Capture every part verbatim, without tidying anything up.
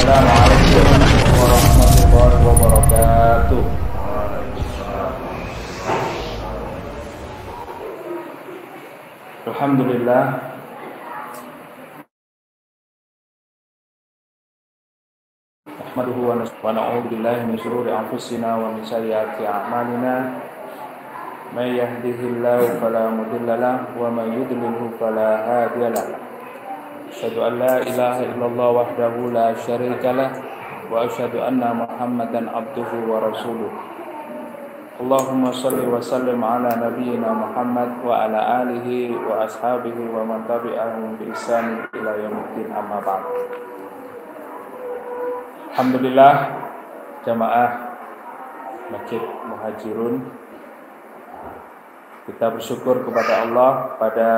Assalamualaikum warahmatullahi wabarakatuh. Alhamdulillah, nahmaduhu wa na'udzu billahi min shururi anfusina wa min sayyiati a'malina. May yahdihillahu fala mudilla lahu wa may yudlilhu fala hadiya lahu. Asyhadu an la ilaha illallah wahdahu la syarika lah wa asyhadu anna Muhammadan abduhu wa rasuluh. Allahumma shalli wa sallim ala nabiyyina Muhammad wa ala alihi wa ashabihi wa man tabi'ahum bi ihsan ila yaumil amma ba'd. Alhamdulillah, jamaah Masjid Muhajirun, kita bersyukur kepada Allah pada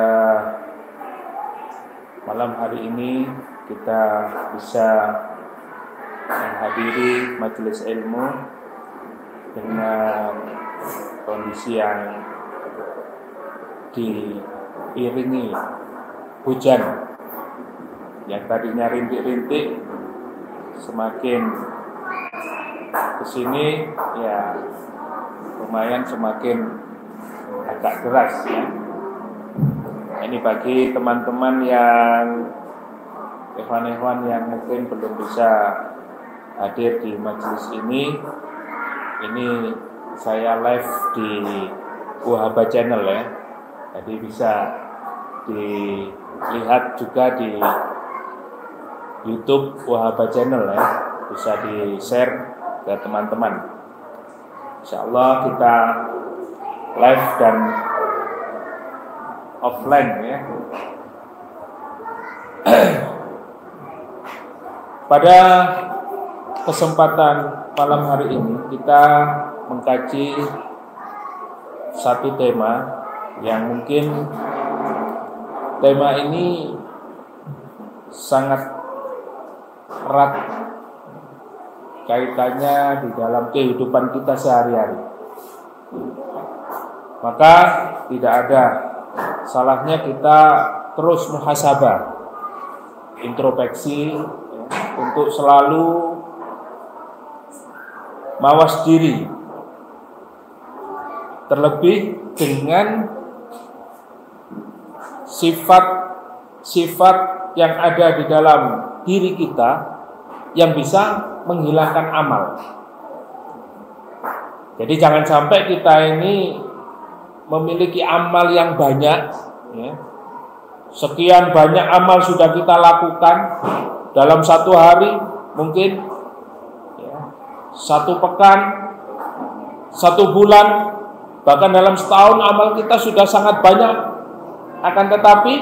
malam hari ini kita bisa menghadiri majelis ilmu dengan kondisi yang diiringi hujan yang tadinya rintik-rintik, semakin kesini ya lumayan semakin agak deras ya. Ini bagi teman-teman yang ikhwan-ikhwan yang mungkin belum bisa hadir di majelis ini, ini saya live di Wahaba Channel ya, jadi bisa dilihat juga di YouTube Wahaba Channel ya, bisa di share ke teman-teman. Insyaallah kita live dan offline ya. Pada kesempatan malam hari ini kita mengkaji satu tema yang mungkin tema ini sangat erat kaitannya di dalam kehidupan kita sehari-hari. Maka tidak ada salahnya kita terus muhasabah, introspeksi ya, untuk selalu mawas diri, terlebih dengan sifat-sifat yang ada di dalam diri kita yang bisa menghilangkan amal. Jadi jangan sampai kita ini memiliki amal yang banyak ya. Sekian banyak amal sudah kita lakukan dalam satu hari, mungkin ya, satu pekan, satu bulan, bahkan dalam setahun amal kita sudah sangat banyak. Akan tetapi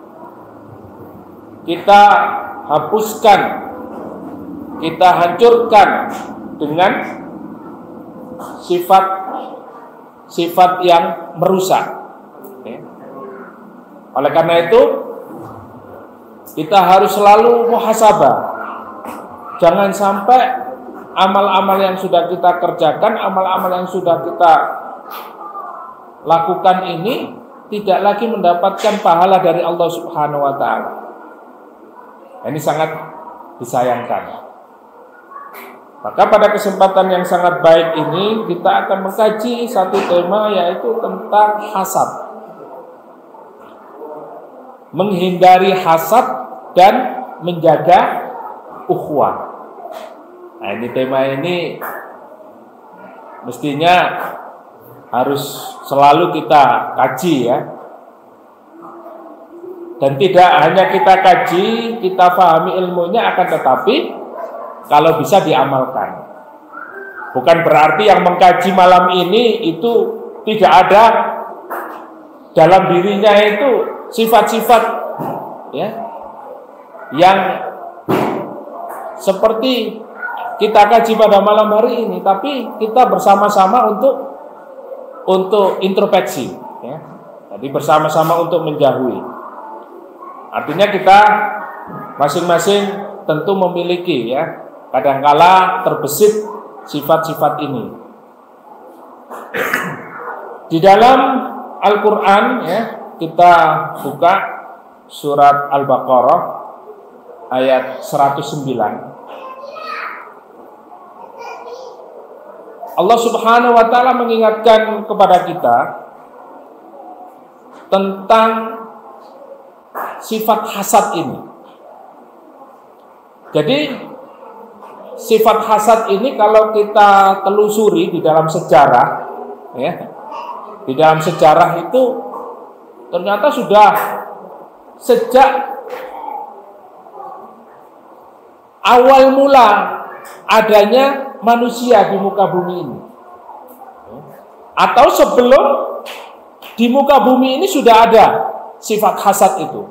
kita hapuskan, kita hancurkan dengan sifat sifat yang merusak ya. Oleh karena itu kita harus selalu muhasabah. Jangan sampai amal-amal yang sudah kita kerjakan, amal-amal yang sudah kita lakukan ini tidak lagi mendapatkan pahala dari Allah Subhanahu wa taala. Ini sangat disayangkan. Maka pada kesempatan yang sangat baik ini kita akan mengkaji satu tema, yaitu tentang hasad. Menghindari hasad dan menjaga ukhuwah. Nah, ini tema ini mestinya harus selalu kita kaji ya. Dan tidak hanya kita kaji, kita pahami ilmunya, akan tetapi kalau bisa diamalkan. Bukan berarti yang mengkaji malam ini itu tidak ada dalam dirinya itu sifat-sifat ya yang seperti kita kaji pada malam hari ini, tapi kita bersama-sama untuk untuk introspeksi ya. Jadi bersama-sama untuk menjauhi. Artinya kita masing-masing tentu memiliki ya, kadangkala terbesit sifat-sifat ini. Di dalam Al-Quran ya, kita buka surat Al-Baqarah ayat seratus sembilan. Allah Subhanahu wa taala mengingatkan kepada kita tentang sifat hasad ini. Jadi sifat hasad ini kalau kita telusuri di dalam sejarah, ya, di dalam sejarah itu ternyata sudah sejak awal mula adanya manusia di muka bumi ini, atau sebelum di muka bumi ini sudah ada sifat hasad itu,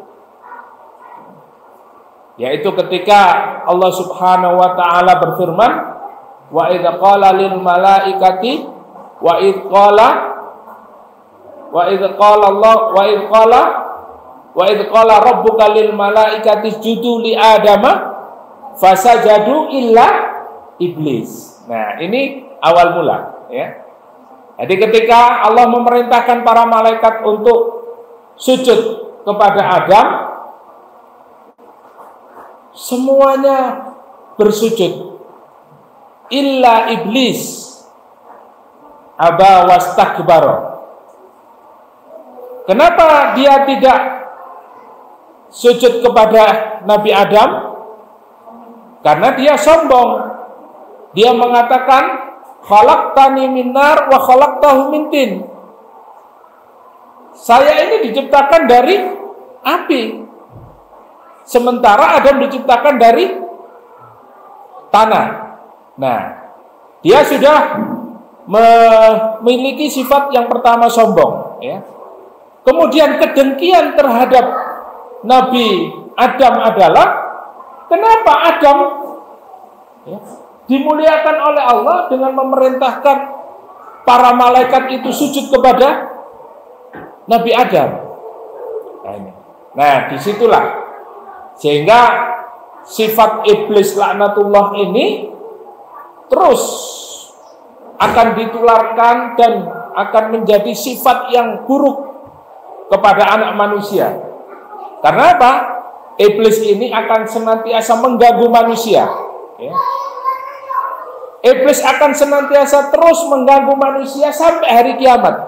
yaitu ketika Allah Subhanahu wa taala berfirman, wa idz qala lil malaikati wa idz qala wa idz qala Allah wa idz qala wa idz qala rabbuka lil malaikati isjudu li adama fasajadu illa iblis. Nah, ini awal mula, ya. Jadi ketika Allah memerintahkan para malaikat untuk sujud kepada Adam, semuanya bersujud illa iblis aba wastakbara. Kenapa dia tidak sujud kepada Nabi Adam? Karena dia sombong. Dia mengatakan khalaqtani min nar wa khalaqtahu min tin. Saya ini diciptakan dari api, sementara Adam diciptakan dari tanah. Nah, dia sudah memiliki sifat yang pertama sombong, ya. Kemudian kedengkian terhadap Nabi Adam adalah kenapa Adam, ya, dimuliakan oleh Allah dengan memerintahkan para malaikat itu sujud kepada Nabi Adam. Nah, ini. Nah, disitulah sehingga sifat iblis laknatullah ini terus akan ditularkan dan akan menjadi sifat yang buruk kepada anak manusia. Karena apa? Iblis ini akan senantiasa mengganggu manusia, ya. Iblis akan senantiasa terus mengganggu manusia sampai hari kiamat.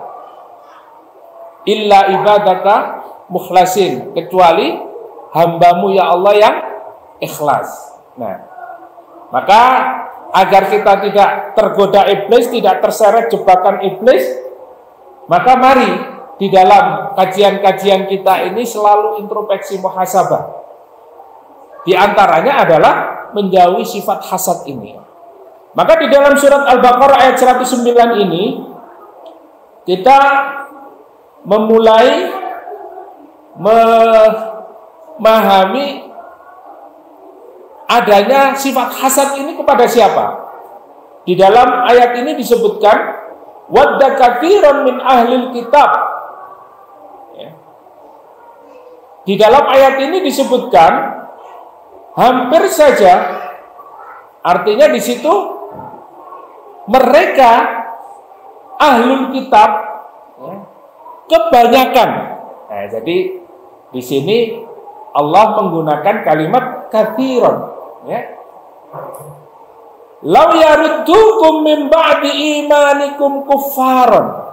Illa ibadaka mukhlasin, kecuali hambamu ya Allah yang ikhlas. Nah, maka agar kita tidak tergoda iblis, tidak terseret jebakan iblis, maka mari di dalam kajian-kajian kita ini selalu introspeksi muhasabah. Di antaranya adalah menjauhi sifat hasad ini. Maka di dalam surat Al-Baqarah ayat seratus sembilan ini kita memulai memahami adanya sifat hasad ini kepada siapa. Di dalam ayat ini disebutkan wadda katsiran min ahlil kitab. Ya. Di dalam ayat ini disebutkan hampir saja, artinya di situ mereka ahlul kitab, ya, kebanyakan. Nah, jadi di sini Allah menggunakan kalimat katsiran, ya. Law yaruddukum min ba'di imanikum kuffaran.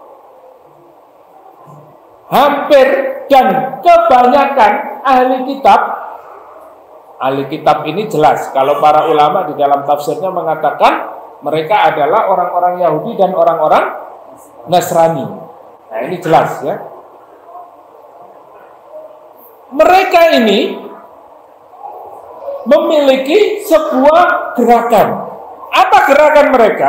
Hampir dan kebanyakan ahli kitab. Ahli kitab ini jelas, kalau para ulama di dalam tafsirnya mengatakan mereka adalah orang-orang Yahudi dan orang-orang Nasrani. Nah, ini jelas, ya. Mereka ini memiliki sebuah gerakan. Apa gerakan mereka?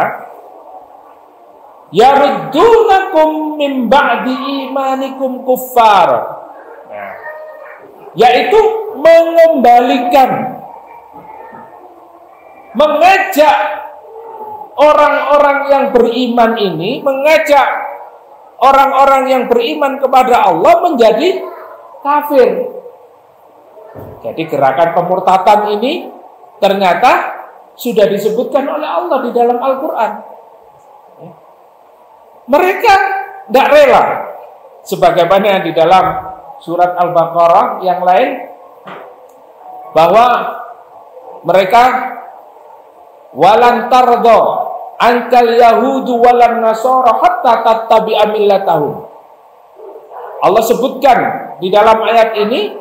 Yaruddunakum min ba'di imanikum kuffar. Nah, yaitu mengembalikan, mengajak orang-orang yang beriman ini, mengajak orang-orang yang beriman kepada Allah menjadi kafir. Jadi gerakan pemurtatan ini ternyata sudah disebutkan oleh Allah di dalam Al-Quran. Mereka tidak rela, sebagaimana yang di dalam surat Al-Baqarah yang lain, bahwa mereka walan tardo ankal yahudu walan nasara hatta tattabi'a millatahum. Allah sebutkan di dalam ayat ini,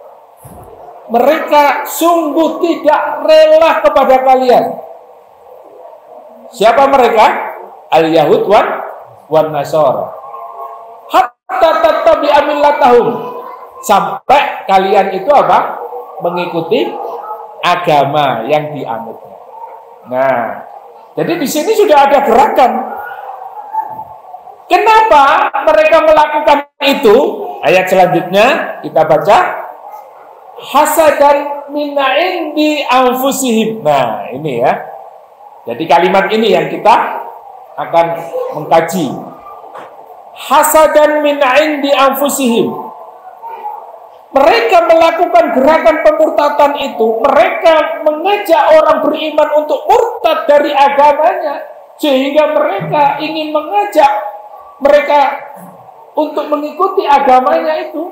mereka sungguh tidak rela kepada kalian. Siapa mereka? Al-Yahud wan wan Nasara. Hatta tattabi'a millatahum. Sampai kalian itu apa? Mengikuti agama yang dianutnya. Nah, jadi di sini sudah ada gerakan. Kenapa mereka melakukan itu? Ayat selanjutnya kita baca. Hasadan min indi anfusihim. Nah, ini ya. Jadi kalimat ini yang kita akan mengkaji. Hasadan min indi anfusihim. Mereka melakukan gerakan pemurtadan itu. Mereka mengajak orang beriman untuk murtad dari agamanya. Sehingga mereka ingin mengajak mereka untuk mengikuti agamanya itu.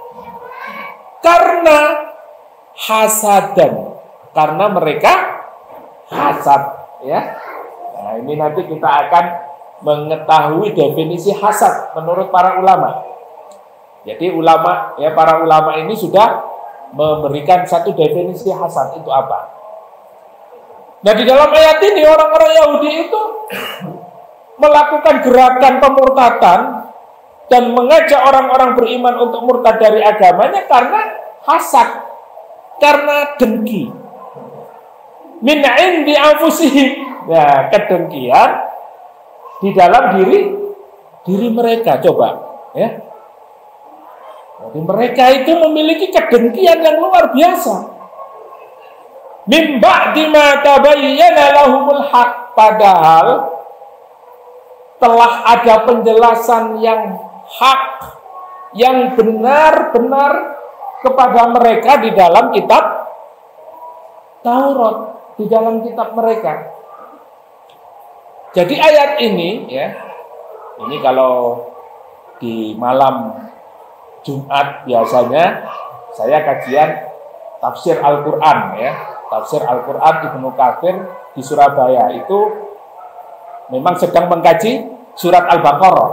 Karena hasadan. Karena mereka hasad. Ya. Nah, ini nanti kita akan mengetahui definisi hasad menurut para ulama. Jadi ulama, ya para ulama ini sudah memberikan satu definisi hasad itu apa. Nah, di dalam ayat ini orang-orang Yahudi itu melakukan gerakan pemurtadan dan mengajak orang-orang beriman untuk murtad dari agamanya karena hasad, karena dengki. Min indi anfusihim. Ya, kedengkian di dalam diri diri mereka. Coba, ya. Jadi mereka itu memiliki kedengkian yang luar biasa. Min ba'di ma tabayyana lahumul haq, padahal telah ada penjelasan yang hak, yang benar-benar kepada mereka di dalam kitab Taurat, di dalam kitab mereka. Jadi ayat ini, ya, ini kalau di malam Jumat biasanya saya kajian tafsir Al-Quran, ya, tafsir Al-Quran Ibnu Katsir di Surabaya itu memang sedang mengkaji surat Al-Baqarah.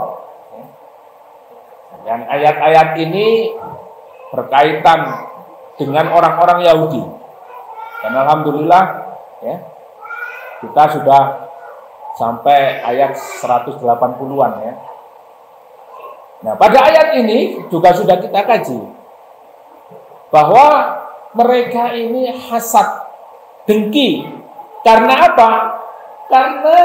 Dan ayat-ayat ini berkaitan dengan orang-orang Yahudi. Dan alhamdulillah, ya, kita sudah sampai ayat seratus delapan puluhan, ya. Nah, pada ayat ini juga sudah kita kaji bahwa mereka ini hasad, dengki. Karena apa? Karena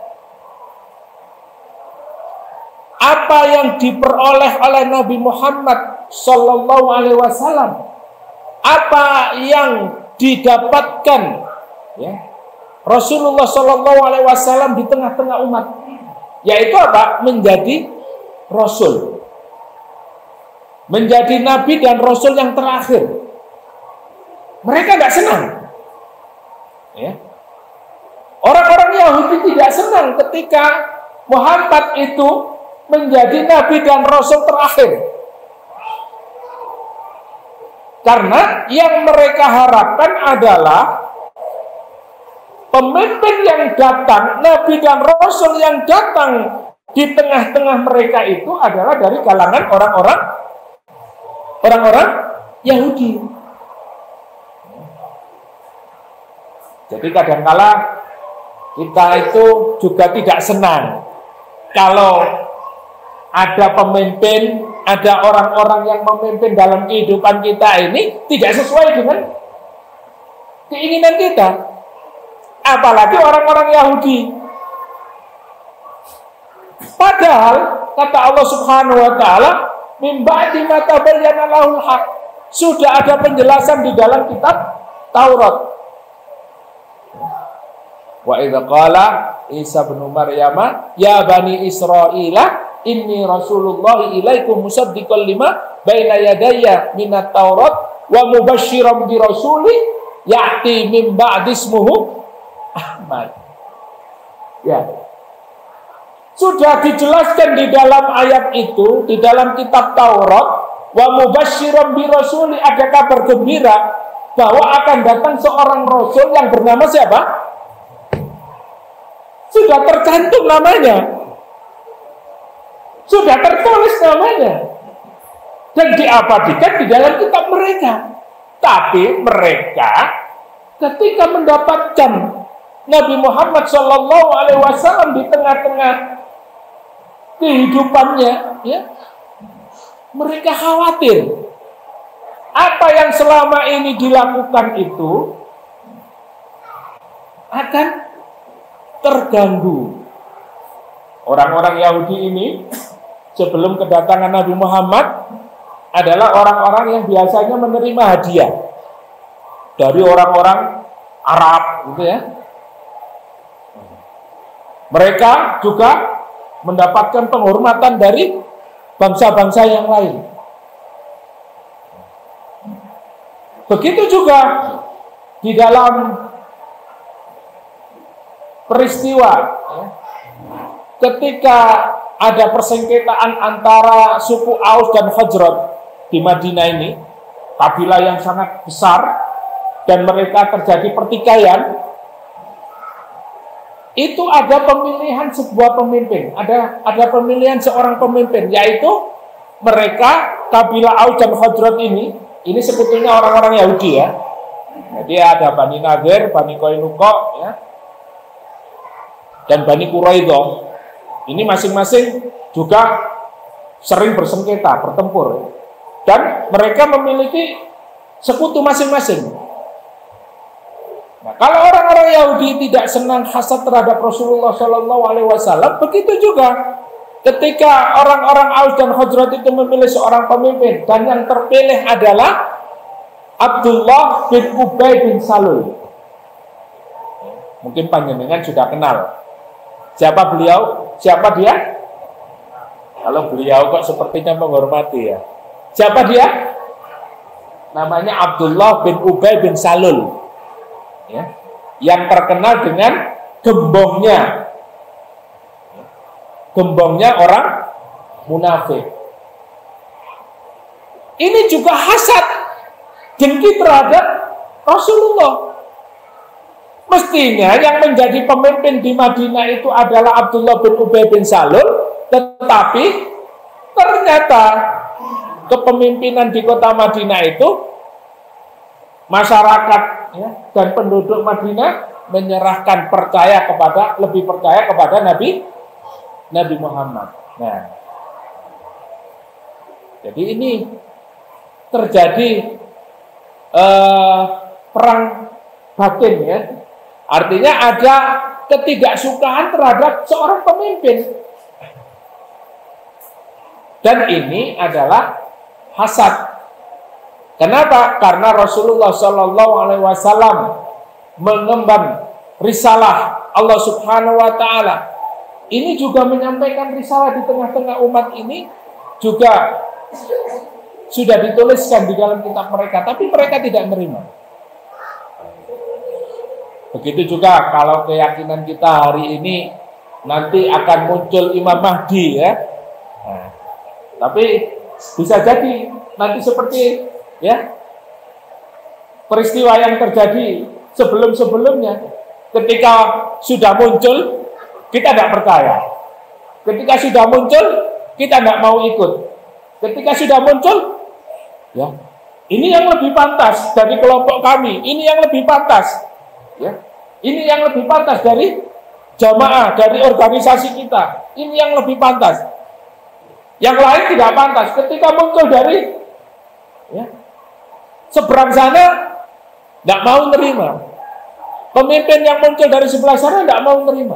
apa yang diperoleh oleh Nabi Muhammad Sallallahu Alaihi Wasallam, apa yang didapatkan, ya, Rasulullah Sallallahu Alaihi Wasallam di tengah-tengah umat, yaitu apa? Menjadi Rasul, menjadi Nabi dan Rasul yang terakhir. Mereka tidak senang, ya. Orang-orang Yahudi tidak senang ketika Muhammad itu menjadi Nabi dan Rasul terakhir. Karena yang mereka harapkan adalah pemimpin yang datang, Nabi dan Rasul yang datang di tengah-tengah mereka itu adalah dari kalangan orang-orang orang-orang Yahudi. Jadi kadang-kala kita itu juga tidak senang kalau ada pemimpin, ada orang-orang yang memimpin dalam kehidupan kita ini tidak sesuai dengan keinginan kita. Apalagi orang-orang Yahudi. Padahal kata Allah Subhanahu wa taala, "Min ba'di ma tabayyana lahul haq." Sudah ada penjelasan di dalam kitab Taurat. Wa idza qala Isa bin Maryam, "Ya bani Israila, inni Rasulullah ilaikum musaddiqan lima baina yadayya minat Taurat wa mubasysyiran bi rasuli ya'ti min ba'di ismuhu Ahmad." Ya. Sudah dijelaskan di dalam ayat itu, di dalam kitab Taurat, wa mubasysyiran bi rasuli, ada kabar gembira bahwa akan datang seorang rasul yang bernama siapa? Sudah sudah tercantum namanya, sudah tertulis namanya, dan diabadikan di dalam kitab mereka. Tapi mereka ketika mendapatkan Nabi Muhammad shallallahu alaihi wasallam di tengah-tengah kehidupannya, ya, mereka khawatir apa yang selama ini dilakukan itu akan terganggu. Orang-orang Yahudi ini sebelum kedatangan Nabi Muhammad adalah orang-orang yang biasanya menerima hadiah dari orang-orang Arab, gitu ya. Mereka juga mendapatkan penghormatan dari bangsa-bangsa yang lain. Begitu juga di dalam peristiwa ya, ketika ada persengketaan antara suku Aus dan Khazraj di Madinah ini, kabilah yang sangat besar, dan mereka terjadi pertikaian. Itu ada pemilihan sebuah pemimpin, ada ada pemilihan seorang pemimpin, yaitu mereka kabilah Aus dan Khazraj ini, ini sekutunya orang-orang Yahudi ya. Jadi ada Bani Nadir, Bani Qainuqa ya, dan Bani Quraidah. Ini masing-masing juga sering bersengketa, bertempur, dan mereka memiliki sekutu masing-masing. Nah, kalau orang-orang Yahudi tidak senang hasad terhadap Rasulullah Shallallahu Alaihi Wasallam, begitu juga ketika orang-orang Aus dan Khazraj itu memilih seorang pemimpin, dan yang terpilih adalah Abdullah bin Ubay bin Salul. Mungkin panjenengan sudah kenal. Siapa beliau? Siapa dia? Kalau beliau kok sepertinya menghormati ya. Siapa dia? Namanya Abdullah bin Ubay bin Salul. Ya, yang terkenal dengan gembongnya, gembongnya orang munafik. Ini juga hasad, dengki terhadap Rasulullah. Mestinya yang menjadi pemimpin di Madinah itu adalah Abdullah bin Ubay bin Salul, tetapi ternyata kepemimpinan di kota Madinah itu masyarakat ya, dan penduduk Madinah menyerahkan percaya kepada lebih percaya kepada Nabi Nabi Muhammad. Nah, jadi ini terjadi eh, perang batin ya. Artinya ada ketidaksukaan terhadap seorang pemimpin. Dan ini adalah hasad. Kenapa? Karena Rasulullah Shallallahu Alaihi Wasallam mengemban risalah Allah Subhanahu Wa Taala. Ini juga menyampaikan risalah di tengah-tengah umat ini juga sudah dituliskan di dalam kitab mereka, tapi mereka tidak menerima. Begitu juga kalau keyakinan kita hari ini nanti akan muncul Imam Mahdi ya. Nah, tapi bisa jadi nanti seperti ya peristiwa yang terjadi sebelum-sebelumnya, ketika sudah muncul kita tidak percaya, ketika sudah muncul kita tidak mau ikut, ketika sudah muncul ya ini yang lebih pantas dari kelompok kami, ini yang lebih pantas ya, ini yang lebih pantas dari jamaah, dari organisasi kita, ini yang lebih pantas, yang lain tidak pantas. Ketika muncul dari ya seberang sana tidak mau menerima, pemimpin yang muncul dari sebelah sana tidak mau menerima.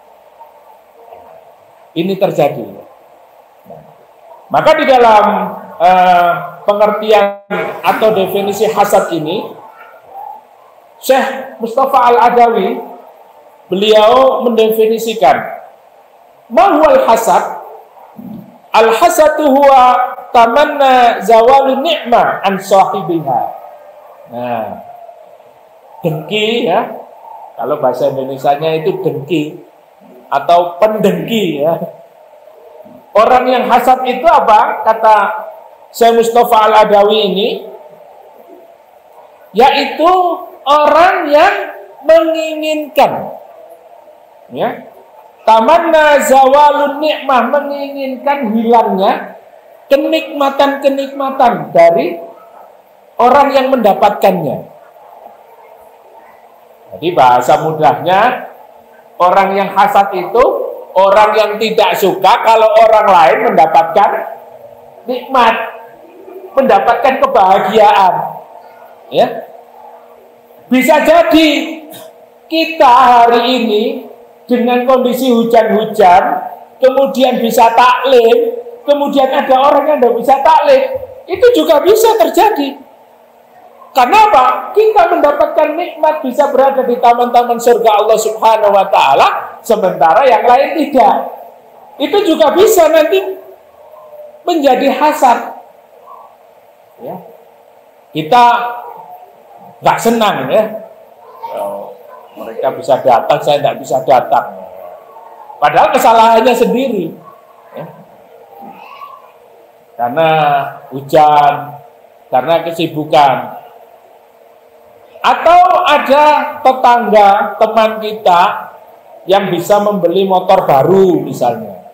Ini terjadi. Nah, maka di dalam uh, pengertian atau definisi hasad ini, Syekh Mustafa Al-Adawi beliau mendefinisikan mahwal hasad. Al-hasadu huwa tamanna zawali ni'mah an sahibiha. Nah, dengki ya. Kalau bahasa Indonesianya itu dengki atau pendengki ya. Orang yang hasad itu apa? Kata Syekh Mustafa Al-Adawi ini, yaitu orang yang menginginkan ya, Tamanna zawalun nikmah, menginginkan hilangnya kenikmatan-kenikmatan dari orang yang mendapatkannya. Jadi bahasa mudahnya, orang yang hasad itu orang yang tidak suka kalau orang lain mendapatkan nikmat, mendapatkan kebahagiaan. Ya, bisa jadi kita hari ini dengan kondisi hujan-hujan, kemudian bisa taklim, kemudian ada orang yang tidak bisa taklim, itu juga bisa terjadi. Karena apa? Kita mendapatkan nikmat bisa berada di taman-taman surga Allah Subhanahu wa Ta'ala, sementara yang lain tidak. Itu juga bisa nanti menjadi hasad. Ya. Kita nggak senang ya. Mereka bisa datang, saya tidak bisa datang. Padahal kesalahannya sendiri. Ya. Karena hujan, karena kesibukan. Atau ada tetangga, teman kita yang bisa membeli motor baru misalnya.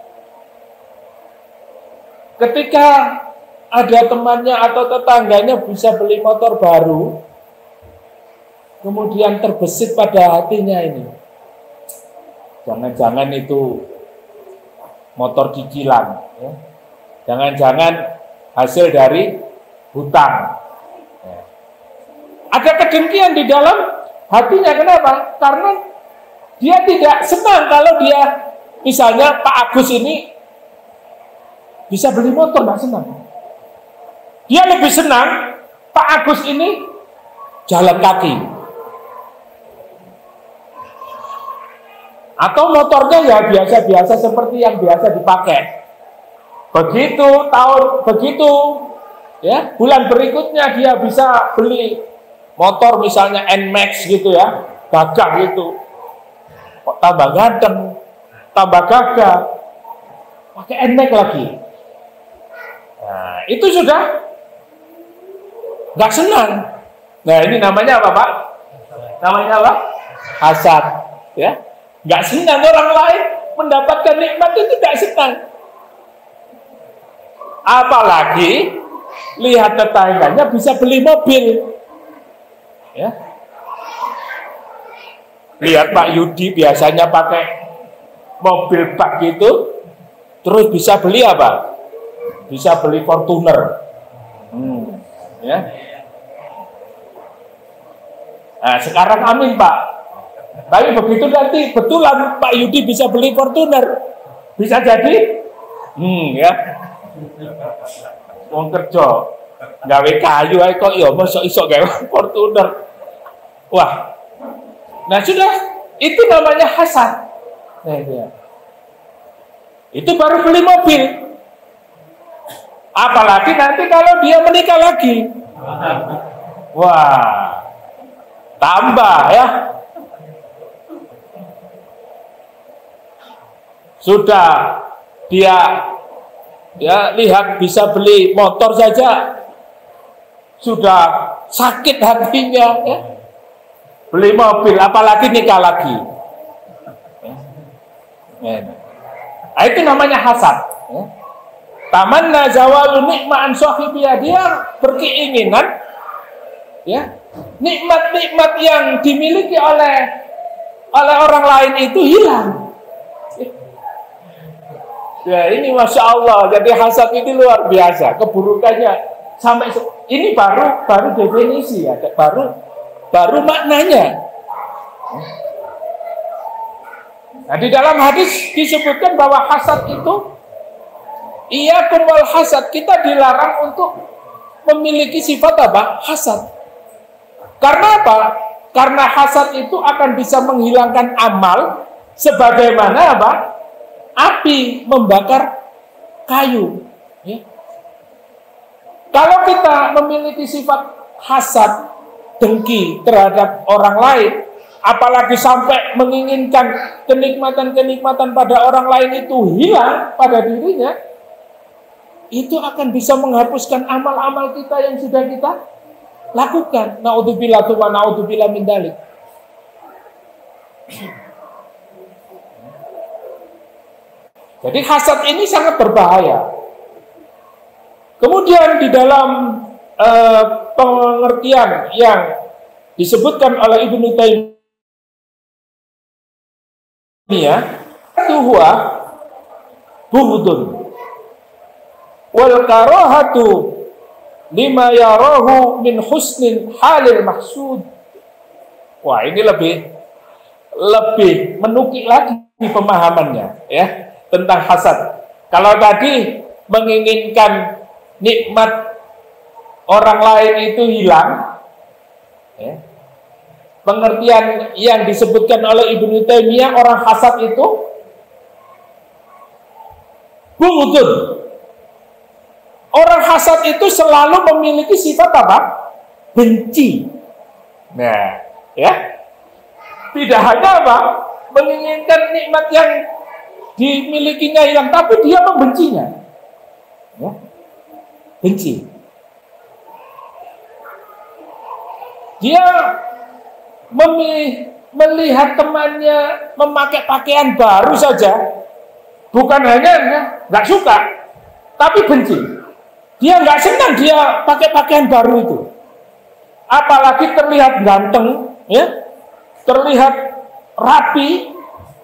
Ketika ada temannya atau tetangganya bisa beli motor baru, kemudian terbesit pada hatinya ini, jangan-jangan itu motor cicilan, ya. Jangan-jangan hasil dari hutang. Ya. Ada kedengkian di dalam hatinya, kenapa? Karena dia tidak senang kalau dia, misalnya Pak Agus ini bisa beli motor, nggak senang. Dia lebih senang Pak Agus ini jalan kaki. Atau motornya ya biasa-biasa seperti yang biasa dipakai. Begitu tahun begitu ya, bulan berikutnya dia bisa beli motor misalnya N Max gitu ya, gagah gitu. Kok tambah ganteng, tambah gagah, pakai N Max lagi. Nah, itu sudah nggak senang. Nah, ini namanya apa, Pak? Namanya apa? Hasad, ya. Nggak senang orang lain mendapatkan nikmat itu, tidak senang. Apalagi lihat tetangganya bisa beli mobil, ya. Lihat Pak Yudi biasanya pakai mobil bak gitu, terus bisa beli apa? Bisa beli Fortuner, hmm, ya. Nah, sekarang amin Pak. Tapi begitu nanti betulan Pak Yudi bisa beli Fortuner, bisa jadi, hmm ya, wong kerja gawe kayu ae kok ya mosok iso gawe Fortuner. Wah, nah sudah, itu namanya hasad. Nah, itu ya. Itu baru beli mobil. Apalagi nanti kalau dia menikah lagi, wah, tambah ya. Sudah dia ya lihat bisa beli motor saja sudah sakit hatinya ya. Beli mobil apalagi nikah lagi. Ya. Nah, itu namanya hasad ya. Tamanna zawalu nikma'an sahibiyah, dia berkeinginan ya nikmat-nikmat yang dimiliki oleh oleh orang lain itu hilang. Ya ini Masya Allah, jadi hasad ini luar biasa, keburukannya sampai ini baru baru definisi ya, baru baru maknanya. Nah, di dalam hadis disebutkan bahwa hasad itu, iya kumpul hasad, kita dilarang untuk memiliki sifat apa? Hasad. Karena apa? Karena hasad itu akan bisa menghilangkan amal, sebagaimana apa? Api membakar kayu. Ya. Kalau kita memiliki sifat hasad, dengki terhadap orang lain, apalagi sampai menginginkan kenikmatan-kenikmatan pada orang lain itu hilang pada dirinya, itu akan bisa menghapuskan amal-amal kita yang sudah kita lakukan. Naudzubillah wa naudzubillah min dzalik. Jadi hasad ini sangat berbahaya. Kemudian di dalam uh, pengertian yang disebutkan oleh Ibnu Taimiyah, itu huwa bughdun wal karahatu lima yarahu min husnin halil mahsud. Wah, ini lebih lebih menukik lagi pemahamannya ya tentang hasad. Kalau tadi menginginkan nikmat orang lain itu hilang, ya. Pengertian yang disebutkan oleh Ibnu Taimiyah, orang hasad itu bughdun. Orang hasad itu selalu memiliki sifat apa? Benci. Nah, ya. Tidak hanya apa? Menginginkan nikmat yang dimilikinya hilang, tapi dia membencinya. Ya. Benci. Dia memilih, melihat temannya memakai pakaian baru saja, bukan hanya nggak suka, tapi benci. Dia nggak senang dia pakai pakaian baru itu. Apalagi terlihat ganteng, ya, terlihat rapi,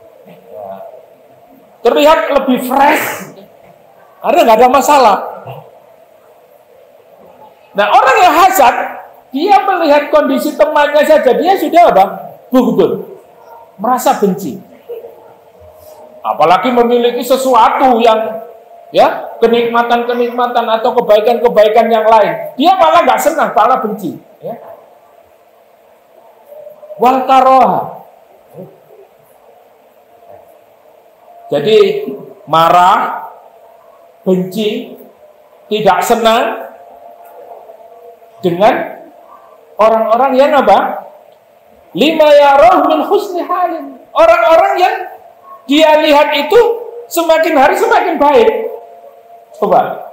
terlihat lebih fresh, karena nggak ada masalah. Nah, orang yang hasad, dia melihat kondisi temannya saja, dia sudah apa? Bughdun, merasa benci. Apalagi memiliki sesuatu yang, ya, kenikmatan-kenikmatan atau kebaikan-kebaikan yang lain, dia malah nggak senang, malah benci. Ya. Wal karoha. Jadi marah, benci, tidak senang dengan orang-orang yang apa? Lima yaroh min husni halin. Orang-orang yang dia lihat itu semakin hari semakin baik. Coba.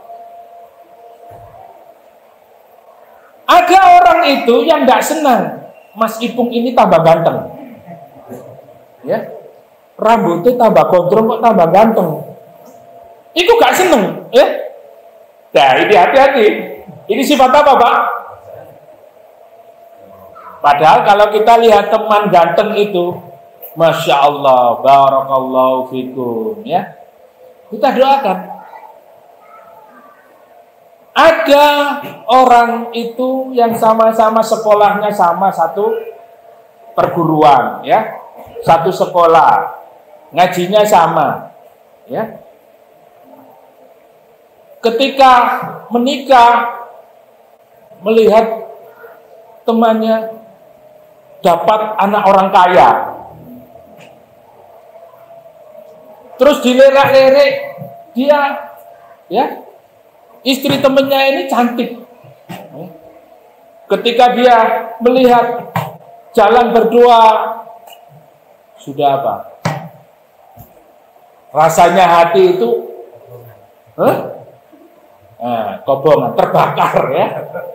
Ada orang itu yang tidak senang Mas Ipung ini tambah ganteng. Ya. Rambutnya tambah gondrong kok tambah ganteng. Itu gak seneng, ya. Nah, ini hati-hati. Ini sifat apa, Pak? Padahal kalau kita lihat teman ganteng itu, Masya Allah, barakallahu fikum, ya. Kita doakan. Ada orang itu yang sama-sama sekolahnya sama satu perguruan, ya, satu sekolah, ngajinya sama, ya. Ketika menikah, melihat temannya dapat anak orang kaya, terus dilerak-lerek dia, ya, istri temannya ini cantik. Ketika dia melihat jalan berdua, sudah apa? Rasanya hati itu, huh? Nah, kobongan, terbakar, ya.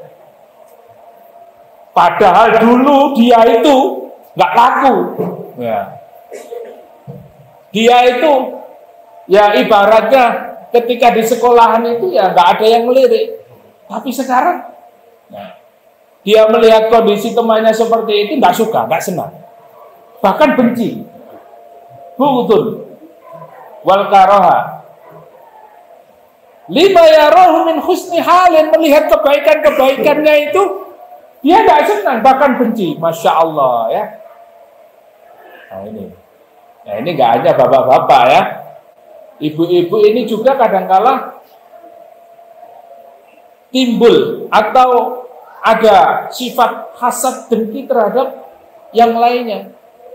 Padahal dulu dia itu nggak laku, ya. Dia itu, ya ibaratnya ketika di sekolahan itu ya nggak ada yang melirik. Tapi sekarang, nah, dia melihat kondisi temannya seperti itu nggak suka, nggak senang, bahkan benci. Bughdun wal karoha. Lima yarohu min husni halin, melihat kebaikan-kebaikannya itu dia nggak senang, bahkan benci. Masya Allah, ya. Nah ini, nah ini nggak hanya bapak-bapak, ya. Ibu-ibu ini juga kadang-kala timbul atau ada sifat hasad dengki terhadap yang lainnya.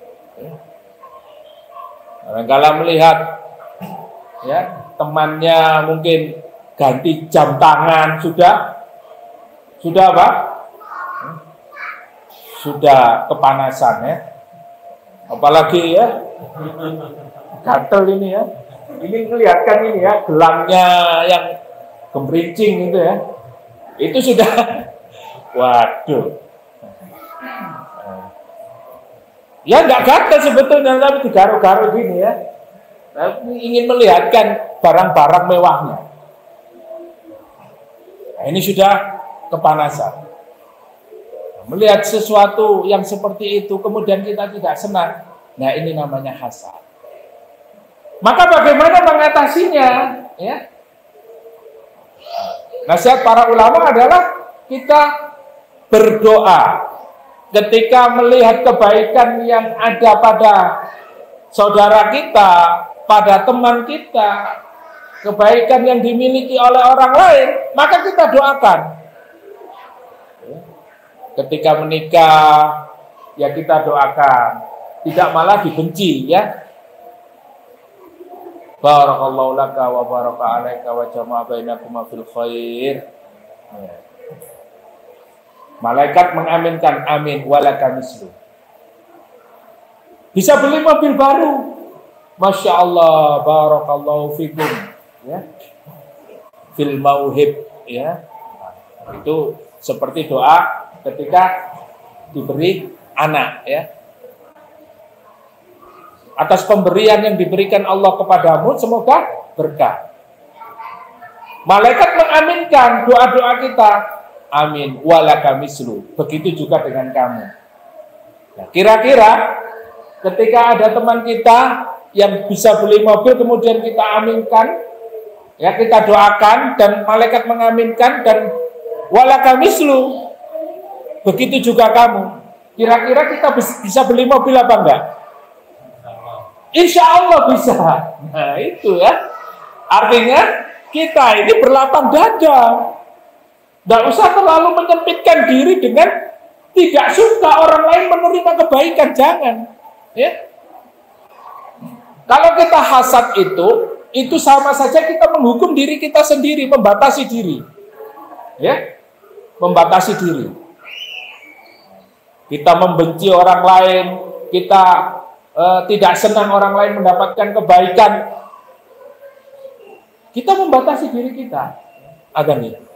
Kadang-kala melihat, ya, temannya mungkin ganti jam tangan, sudah sudah apa? Sudah kepanasan, ya. Apalagi, ya, gatel ini, ya. Ini melihatkan ini, ya, gelangnya yang gemerincing itu, ya. Itu sudah, waduh. Ya nggak gatel sebetulnya, tapi digaruk-garuk gini, ya. ingin melihatkan barang-barang mewahnya. Nah, ini sudah kepanasan. Melihat sesuatu yang seperti itu, kemudian kita tidak senang. Nah, ini namanya hasad. Maka bagaimana mengatasinya? Ya. Nasihat para ulama adalah kita berdoa ketika melihat kebaikan yang ada pada saudara kita, pada teman kita, kebaikan yang dimiliki oleh orang lain, maka kita doakan. Ketika menikah, ya kita doakan, tidak malah dibenci, ya. Barakallahu laka wa baraka alaika wa jama'a bainakuma fil khair. Malaikat mengaminkan, amin walaka mislu. Bisa beli mobil baru. Masya Allah, barakallahu fikum, ya. Fil mauhib, ya. Itu seperti doa ketika diberi anak, ya. Atas pemberian yang diberikan Allah kepadamu, semoga berkah. Malaikat mengaminkan doa-doa kita. Amin walaka mislu. Begitu juga dengan kamu. Nah, kira-kira ketika ada teman kita yang bisa beli mobil, kemudian kita aminkan, ya kita doakan, dan malaikat mengaminkan, dan walaka mislu. Begitu juga kamu. Kira-kira kita bisa beli mobil apa enggak? Insya Allah bisa. Nah itu ya. Artinya kita ini berlapang dada. Tidak usah terlalu menyempitkan diri dengan tidak suka orang lain menerima kebaikan. Jangan. Ya. Kalau kita hasad itu, itu sama saja kita menghukum diri kita sendiri, membatasi diri. Ya. Membatasi diri. Kita membenci orang lain, kita Uh, tidak senang orang lain mendapatkan kebaikan, kita membatasi diri kita. Agar nih.